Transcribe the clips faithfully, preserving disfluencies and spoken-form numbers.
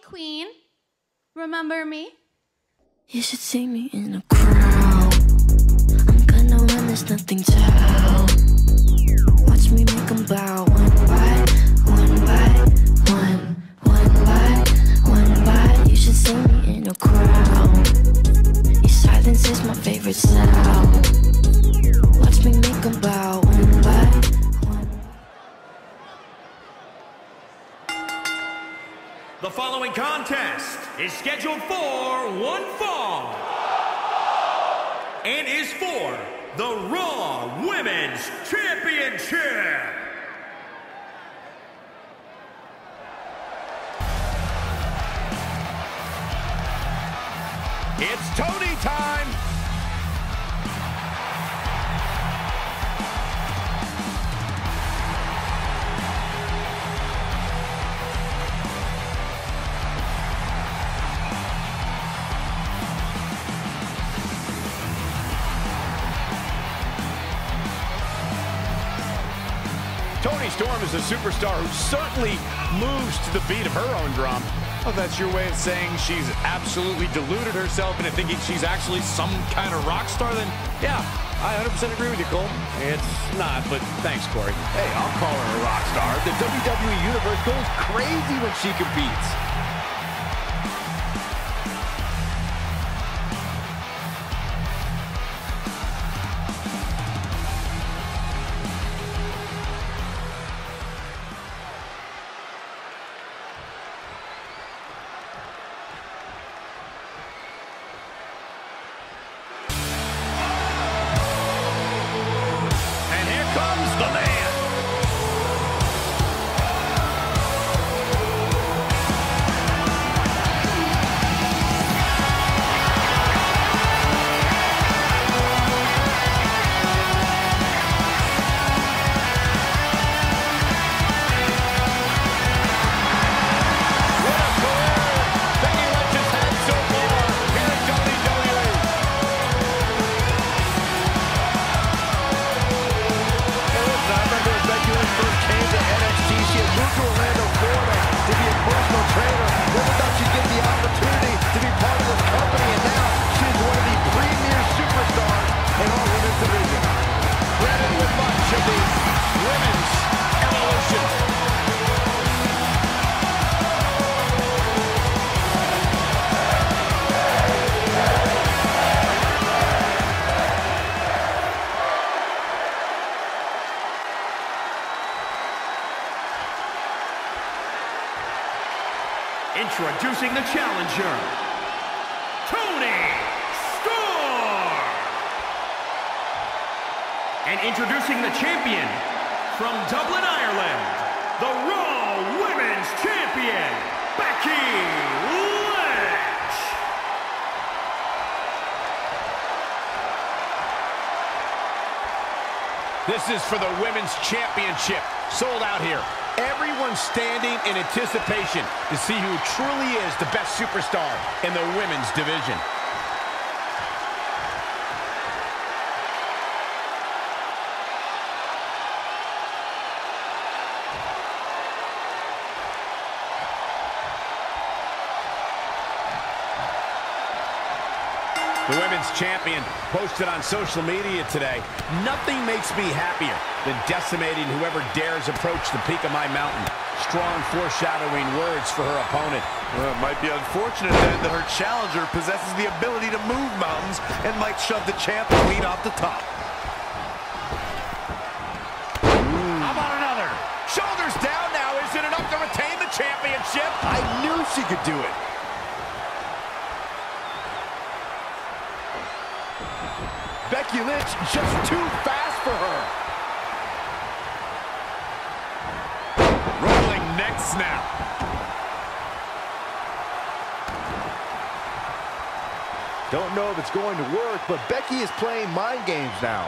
queen. Remember me? You should see me in a crowd. I'm gonna run, there's nothing to help. Watch me make them bow. One by one by one. One by one by. You should see me in a crowd. Your silence is my favorite sound. Watch me make them bow. One by one. The following contest is scheduled for one fall and is for the Raw Women's Championship. It's Tony time. Toni Storm is a superstar who certainly moves to the beat of her own drum. Well, that's your way of saying she's absolutely deluded herself into thinking she's actually some kind of rock star, then yeah, I one hundred percent agree with you, Cole. It's not, but thanks, Corey. Hey, I'll call her a rock star. The W W E Universe goes crazy when she competes. Introducing the challenger, Toni Storm. And introducing the champion, from Dublin, Ireland, the Raw Women's Champion, Becky Lynch. This is for the Women's Championship, sold out here. Everyone's standing in anticipation to see who truly is the best superstar in the women's division. The women's champion posted on social media today, "Nothing makes me happier than decimating whoever dares approach the peak of my mountain." Strong foreshadowing words for her opponent. Well, it might be unfortunate then that her challenger possesses the ability to move mountains and might shove the champ clean off the top. Ooh. How about another? Shoulders down now. Is it enough to retain the championship? I knew she could do it. Becky Lynch just too fast for her. Rolling neck snap. Don't know if it's going to work, but Becky is playing mind games now.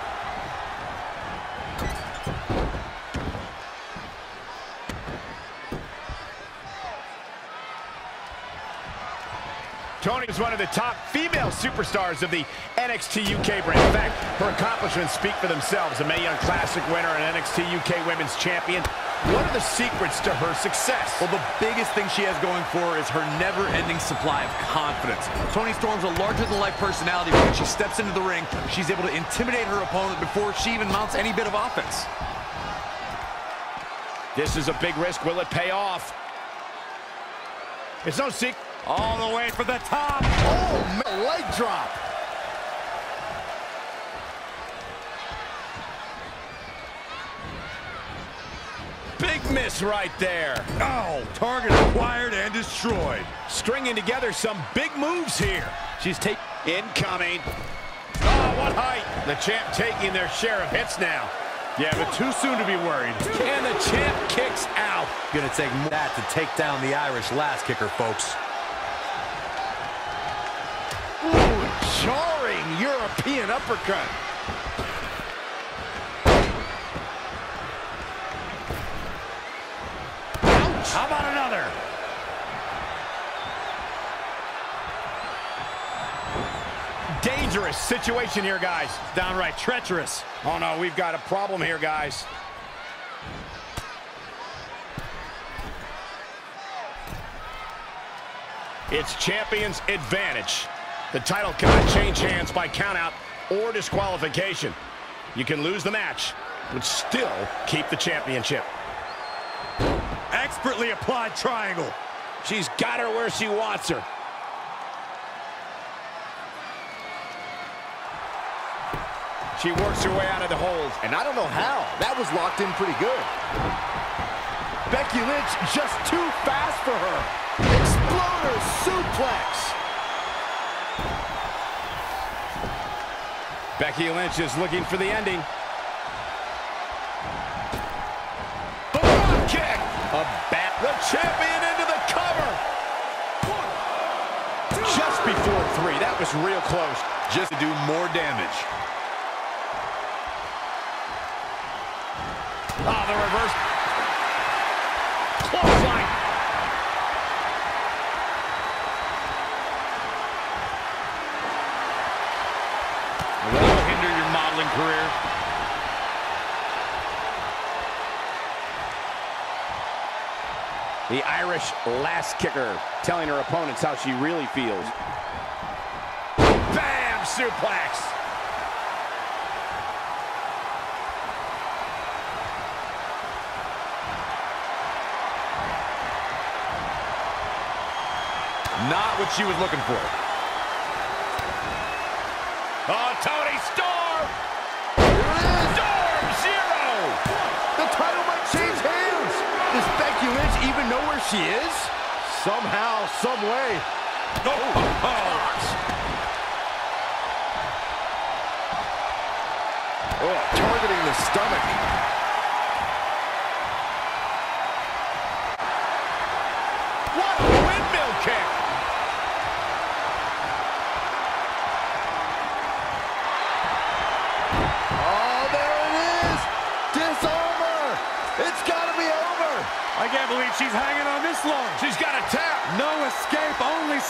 Toni is one of the top female superstars of the N X T U K brand. In fact, her accomplishments speak for themselves. A Mae Young Classic winner and N X T U K Women's Champion. What are the secrets to her success? Well, the biggest thing she has going for her is her never-ending supply of confidence. Toni Storm's a larger-than-life personality, but when she steps into the ring, she's able to intimidate her opponent before she even mounts any bit of offense. This is a big risk. Will it pay off? It's no secret. All the way for the top. Oh, man, leg drop. Big miss right there. Oh, target acquired and destroyed. Stringing together some big moves here. She's taking incoming. Oh, what height. The champ taking their share of hits now. Yeah, but too soon to be worried. And the champ kicks out. Gonna take that to take down the Irish Lass Kicker, folks. Ooh, jarring European uppercut. Ouch. How about another? Dangerous situation here, guys. Downright treacherous. Oh, no, we've got a problem here, guys. It's champion's advantage. The title cannot change hands by countout or disqualification. You can lose the match, but still keep the championship. Expertly applied triangle. She's got her where she wants her. She works her way out of the hold. And I don't know how. That was locked in pretty good. Becky Lynch just too fast for her. Exploder suplex. Becky Lynch is looking for the ending. The front kick. A bat. The champion into the cover. One, two. Just before three. That was real close. Just to do more damage. Ah, the reverse. Clothesline. That'll hinder your modeling career. The Irish Lass Kicker telling her opponents how she really feels. Bam! Suplex. Not what she was looking for. Oh, Toni Storm! Storm Zero! The title might change hands. Does Becky Lynch even know where she is? Somehow, some way. Oh, oh, oh. Oh, targeting the stomach. What a windmill kick! Oh, there it is. Disarmer. It's got to be over. I can't believe she's hanging on this long. She's got a tap. No escape, only...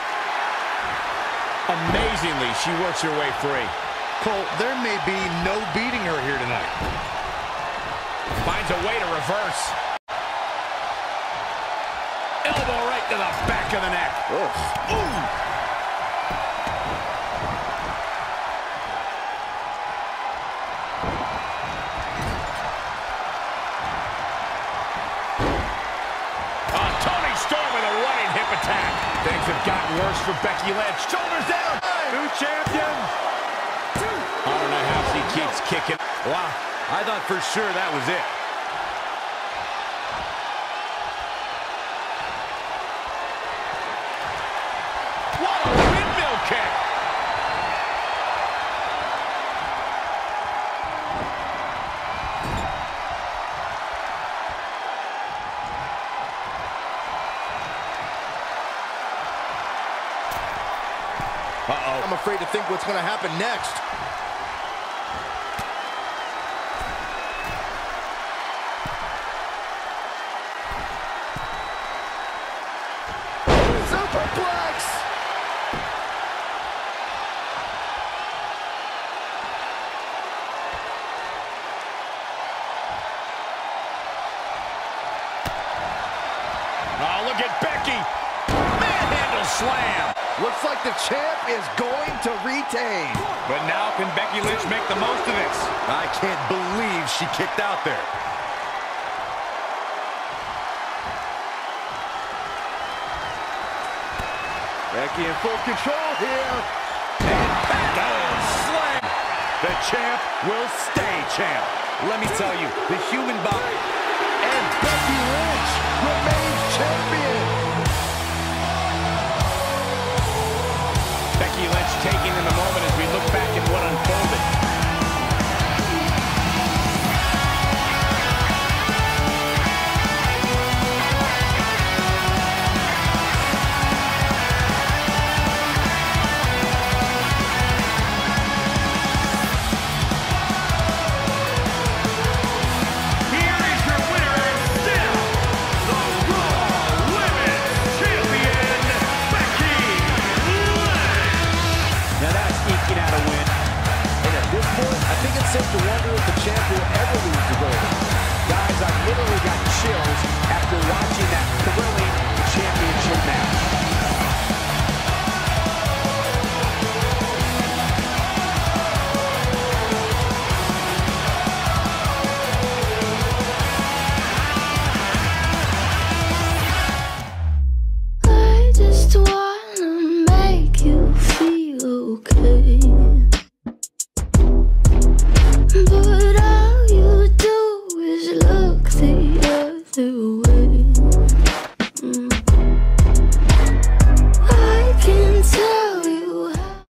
Amazingly, she works her way free. Cole, there may be no beating her here tonight. Finds a way to reverse. Elbow right to the back of the neck. Ugh. Ooh! Oh, Toni Storm with a running hip attack. Things have gotten worse for Becky Lynch. Shoulders down. New champion. I don't know how she keeps kicking. Wow, I thought for sure that was it. What a windmill kick! Uh-oh. I'm afraid to think what's going to happen next. Superplex! Looks like the champ is going to retain. But now can Becky Lynch make the most of this? I can't believe she kicked out there. Becky in full control here. And back on slam. The champ will stay champ. Let me tell you, the human body. And Becky Lynch remains champion. Becky Lynch taking in the moment as we look back at what unfolded. Safe to wonder if the champ will ever lose the gold. Guys, I've literally got chills after watching that thrilling championship match. I just wanna make you feel okay. But